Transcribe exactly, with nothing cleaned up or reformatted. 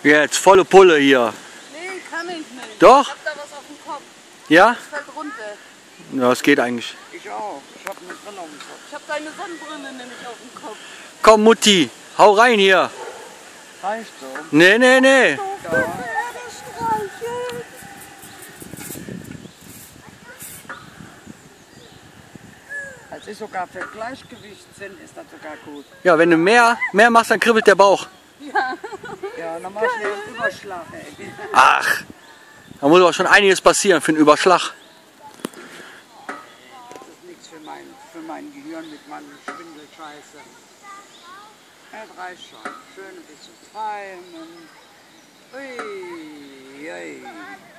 Jetzt, volle Pulle hier. Nee, kann ich nicht. Doch? Ich hab da was auf dem Kopf. Ja? Das fällt runter. Ja, es geht eigentlich. Ich auch. Ich habe eine Brille auf dem Kopf. Ich hab deine Sonnenbrille nämlich auf dem Kopf. Komm, Mutti, hau rein hier. Reicht so. Nee, nee, nee. Ja. Das ist sogar für Gleichgewichtssinn ist das sogar gut. Ja, wenn du mehr, mehr machst, dann kribbelt der Bauch. Ja. Ja, dann mach ich einen Überschlag, ey. Ach, da muss aber schon einiges passieren für einen Überschlag. Das ist nichts für mein, für mein Gehirn mit meinem Schwindelscheiße. Das reicht schon. Schön ein bisschen treiben. Ui, ui.